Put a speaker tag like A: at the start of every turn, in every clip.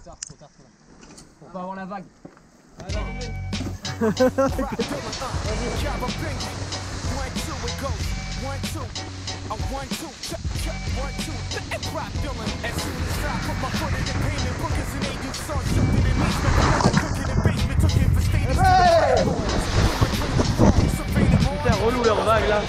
A: tard. Pour pas avoir la vague.
B: Putain, relou leur vague là.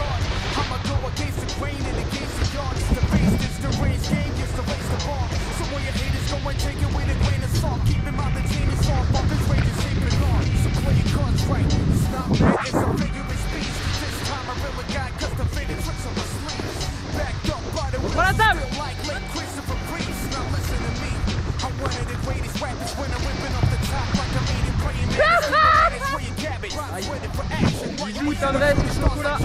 B: Prends la table. Bisous, tendresse, chocolat.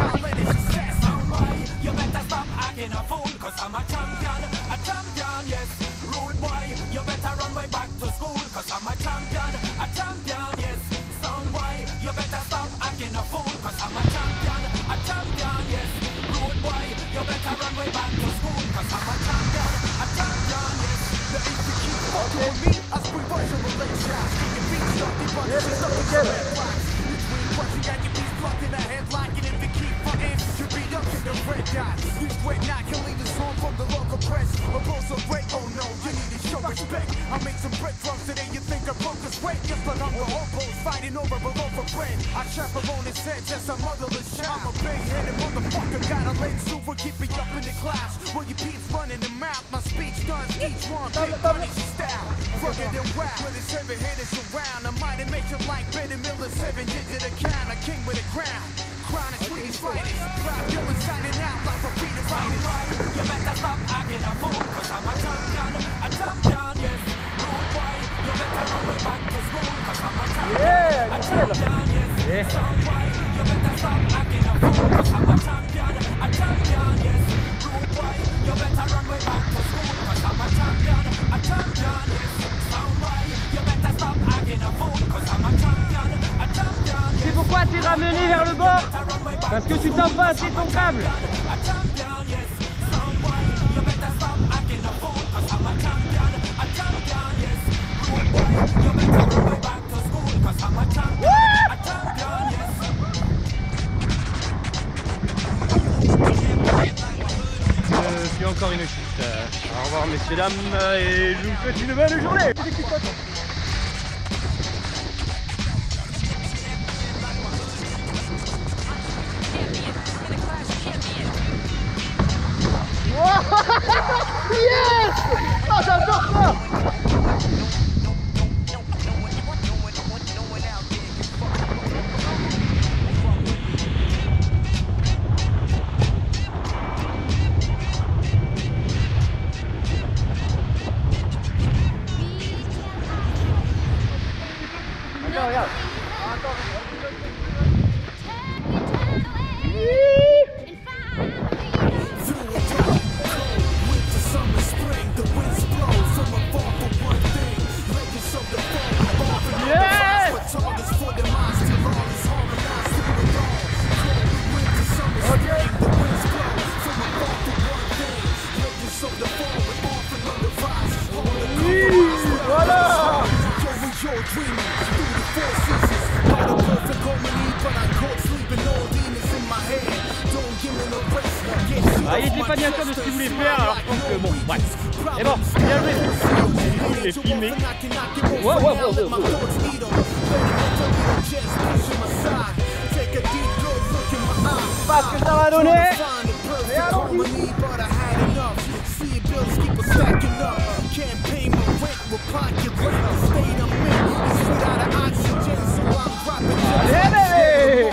B: C'est pourquoi t'es ramené vers le bord? Parce que tu t'as pas assez ton câble. Puis encore une chute. Au revoir messieurs dames et je vous souhaite une belle journée. Yes! Oh, j'adore ça! Regarde. Ah, il était pas bien sûr de ce qu'il voulait faire, alors je pense que bon, bref. Et bon, bien joué. Il est filmé. Wow. Pas ce que ça va donner. Mais allons-y. Allez, bébé.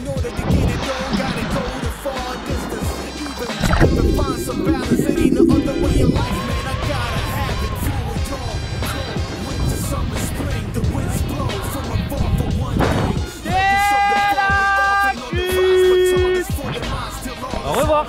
B: Au revoir.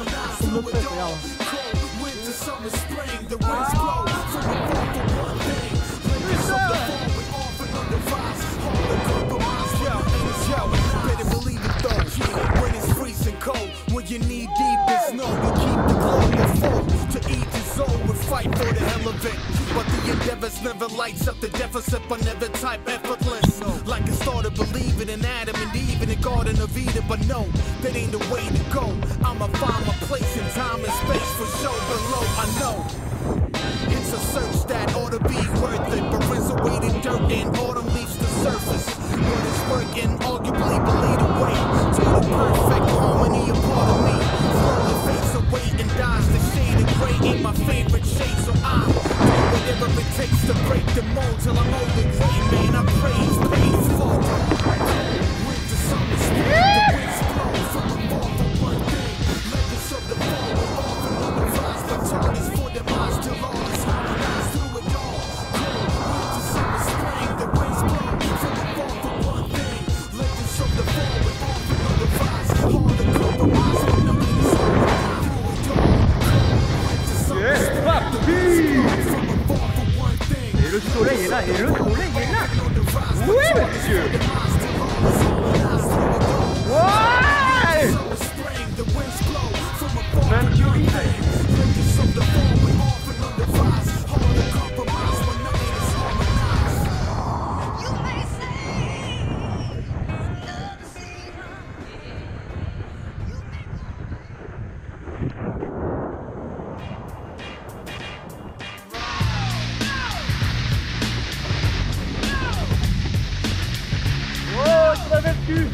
C: but the endeavors never lights up the deficit, but never type effortless. Like I started believing in Adam and Eve in the Garden of Eden, but no, that ain't the way to go. I'ma find my place in time and space for sure below. I know it's a search that ought to be worth it, but rinse away the dirt and autumn leaves the surface. What is working arguably will lead the way to the perfect harmony, a part of me slowly fades away and dies. The shade of gray ain't my favorite shade, so I do whatever it takes to break the mold till I'm old and gray. Man, I praise pains forward. Winter, summer, spring, the winds blow from above for one thing. Legends of the fall will often otherwise, but targets for their minds till all is harmonized through it all. Winter, summer, spring, the winds blow from above for one thing. Legends of the fall will often otherwise, hard to compromise, but nothing is harmonized through it all. Winter, summer, spring, the winds blow from above for one thing.
B: Et le soleil est là, et le soleil est là. Oui, monsieur. Ouais. Mercury. Oh, tu l'avais dessus.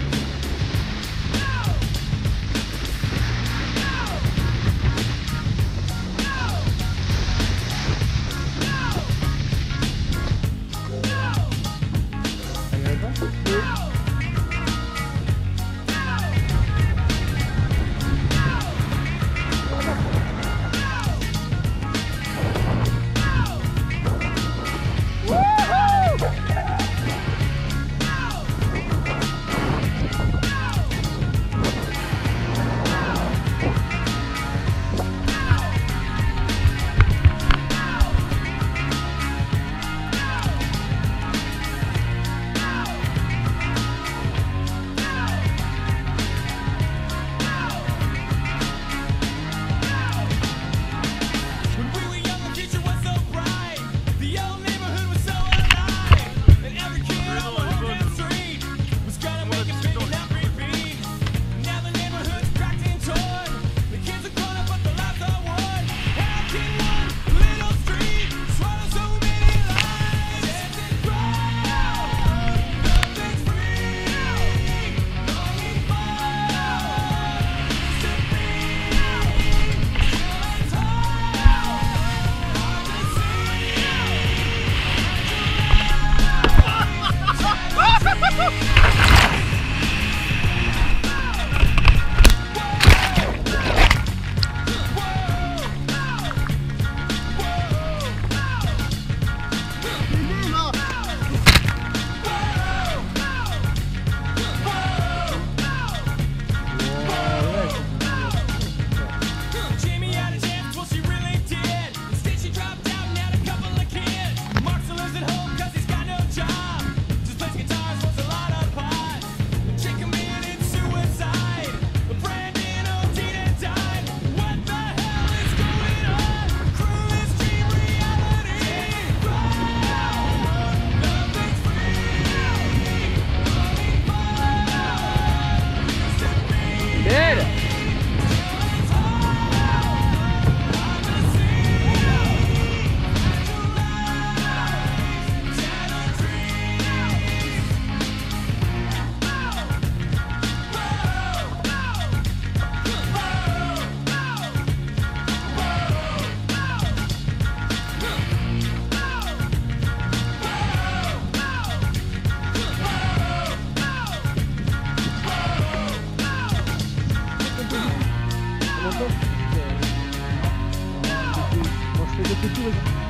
A: Moi je fais des petits.